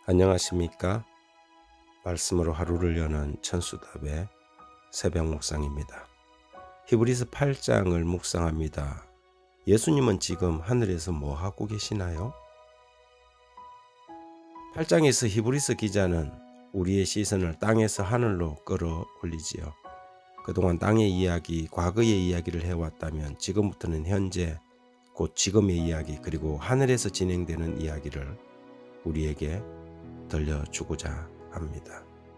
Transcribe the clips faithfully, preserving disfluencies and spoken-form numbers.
안녕하십니까? 말씀으로 하루를 여는 천수답의 새벽 묵상입니다. 히브리서 팔 장을 묵상합니다. 예수님은 지금 하늘에서 뭐 하고 계시나요? 팔 장에서 히브리서 기자는 우리의 시선을 땅에서 하늘로 끌어올리지요. 그동안 땅의 이야기, 과거의 이야기를 해왔다면 지금부터는 현재, 곧 지금의 이야기, 그리고 하늘에서 진행되는 이야기를 우리에게 들려주고자 합니다.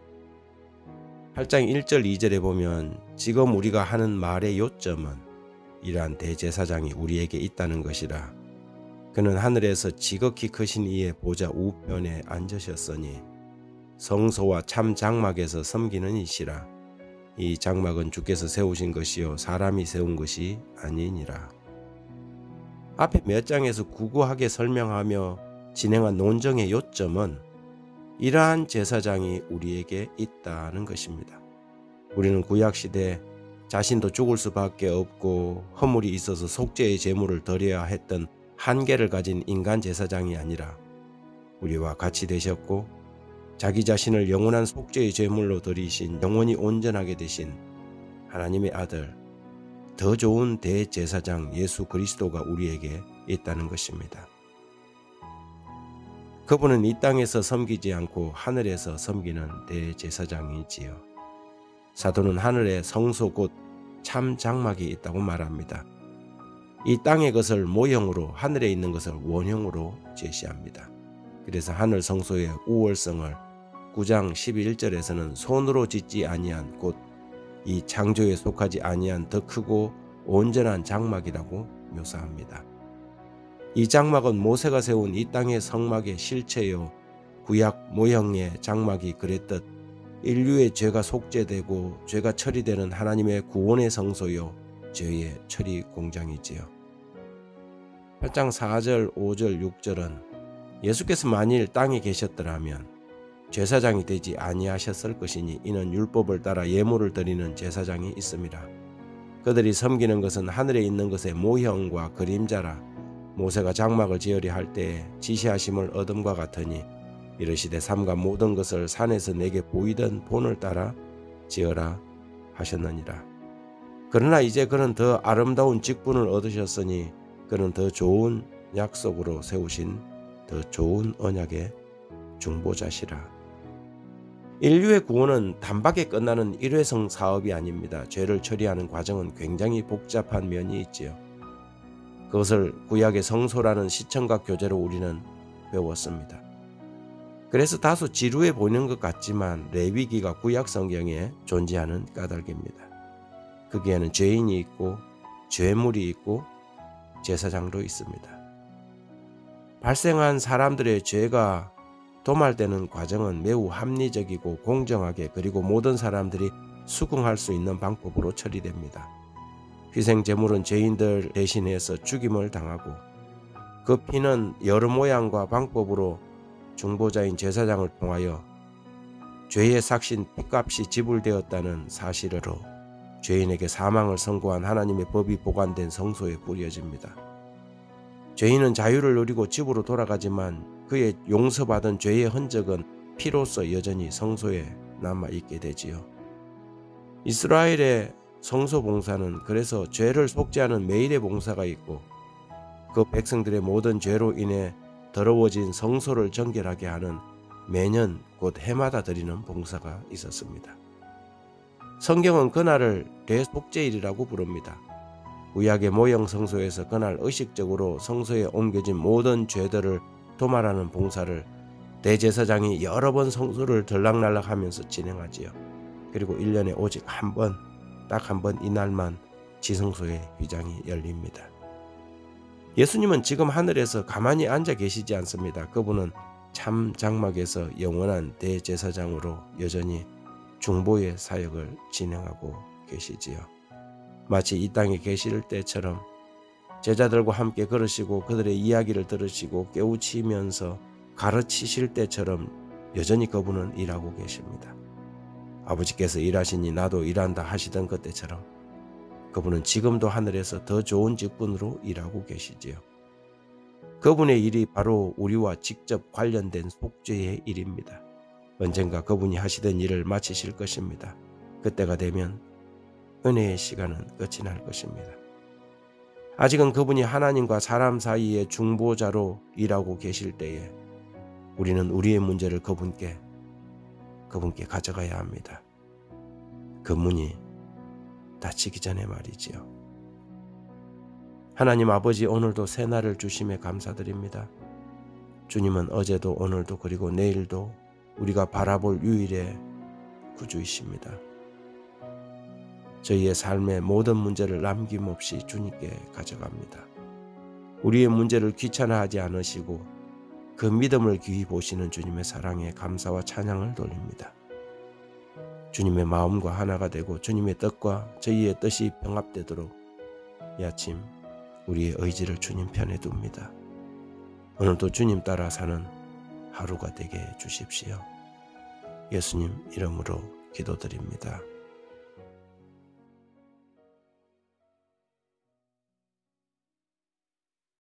팔 장 일 절 이 절에 보면 지금 우리가 하는 말의 요점은 이러한 대제사장이 우리에게 있다는 것이라. 그는 하늘에서 지극히 크신 이의 보좌 우편에 앉으셨으니 성소와 참 장막에서 섬기는 이시라. 이 장막은 주께서 세우신 것이요 사람이 세운 것이 아니니라. 앞에 몇 장에서 구구하게 설명하며 진행한 논정의 요점은 이러한 제사장이 우리에게 있다는 것입니다. 우리는 구약시대 자신도 죽을 수밖에 없고 허물이 있어서 속죄의 제물을 드려야 했던 한계를 가진 인간 제사장이 아니라 우리와 같이 되셨고 자기 자신을 영원한 속죄의 제물로 드리신 영원히 온전하게 되신 하나님의 아들, 더 좋은 대제사장 예수 그리스도가 우리에게 있다는 것입니다. 그분은 이 땅에서 섬기지 않고 하늘에서 섬기는 대제사장이지요. 사도는 하늘에 성소 곧 참 장막이 있다고 말합니다. 이 땅의 것을 모형으로, 하늘에 있는 것을 원형으로 제시합니다. 그래서 하늘 성소의 우월성을 구 장 십일 절에서는 손으로 짓지 아니한, 곧 이 창조에 속하지 아니한 더 크고 온전한 장막이라고 묘사합니다. 이 장막은 모세가 세운 이 땅의 성막의 실체요, 구약 모형의 장막이 그랬듯 인류의 죄가 속죄되고 죄가 처리되는 하나님의 구원의 성소요, 죄의 처리 공장이지요. 팔 장 사 절, 오 절, 육 절은 예수께서 만일 땅에 계셨더라면 제사장이 되지 아니하셨을 것이니 이는 율법을 따라 예물을 드리는 제사장이 있음이라. 그들이 섬기는 것은 하늘에 있는 것의 모형과 그림자라. 모세가 장막을 지으려 할 때에 지시하심을 얻음과 같으니 이르시되 삼가 모든 것을 산에서 내게 보이던 본을 따라 지으라 하셨느니라. 그러나 이제 그는 더 아름다운 직분을 얻으셨으니 그는 더 좋은 약속으로 세우신 더 좋은 언약의 중보자시라. 인류의 구원은 단박에 끝나는 일회성 사업이 아닙니다. 죄를 처리하는 과정은 굉장히 복잡한 면이 있지요. 그것을 구약의 성소라는 시청각 교재로 우리는 배웠습니다. 그래서 다소 지루해 보이는 것 같지만 레위기가 구약 성경에 존재하는 까닭입니다. 거기에는 죄인이 있고 죄물이 있고 제사장도 있습니다. 발생한 사람들의 죄가 도말되는 과정은 매우 합리적이고 공정하게, 그리고 모든 사람들이 수긍할 수 있는 방법으로 처리됩니다. 희생 제물은 죄인들 대신해서 죽임을 당하고 그 피는 여러 모양과 방법으로 중보자인 제사장을 통하여 죄의 삭신 피값이 지불되었다는 사실으로 죄인에게 사망을 선고한 하나님의 법이 보관된 성소에 뿌려집니다. 죄인은 자유를 누리고 집으로 돌아가지만 그의 용서받은 죄의 흔적은 피로써 여전히 성소에 남아있게 되지요. 이스라엘의 성소 봉사는 그래서 죄를 속죄하는 매일의 봉사가 있고 그 백성들의 모든 죄로 인해 더러워진 성소를 정결하게 하는 매년 곧 해마다 드리는 봉사가 있었습니다. 성경은 그날을 대속죄일이라고 부릅니다. 구약의 모형 성소에서 그날 의식적으로 성소에 옮겨진 모든 죄들을 도말하는 봉사를 대제사장이 여러 번 성소를 들락날락하면서 진행하지요. 그리고 일 년에 오직 한 번, 딱 한 번 이날만 지성소의 휘장이 열립니다. 예수님은 지금 하늘에서 가만히 앉아 계시지 않습니다. 그분은 참 장막에서 영원한 대제사장으로 여전히 중보의 사역을 진행하고 계시지요. 마치 이 땅에 계실 때처럼 제자들과 함께 걸으시고 그들의 이야기를 들으시고 깨우치면서 가르치실 때처럼 여전히 그분은 일하고 계십니다. 아버지께서 일하시니 나도 일한다 하시던 그때처럼 그분은 지금도 하늘에서 더 좋은 직분으로 일하고 계시지요. 그분의 일이 바로 우리와 직접 관련된 속죄의 일입니다. 언젠가 그분이 하시던 일을 마치실 것입니다. 그때가 되면 은혜의 시간은 끝이 날 것입니다. 아직은 그분이 하나님과 사람 사이의 중보자로 일하고 계실 때에 우리는 우리의 문제를 그분께 그분께 가져가야 합니다. 그 문이 닫히기 전에 말이지요. 하나님 아버지, 오늘도 새날을 주심에 감사드립니다. 주님은 어제도 오늘도 그리고 내일도 우리가 바라볼 유일의 구주이십니다. 저희의 삶의 모든 문제를 남김없이 주님께 가져갑니다. 우리의 문제를 귀찮아하지 않으시고 그 믿음을 귀히 보시는 주님의 사랑에 감사와 찬양을 돌립니다. 주님의 마음과 하나가 되고 주님의 뜻과 저희의 뜻이 병합되도록 이 아침 우리의 의지를 주님 편에 둡니다. 오늘도 주님 따라 사는 하루가 되게 해 주십시오. 예수님 이름으로 기도드립니다.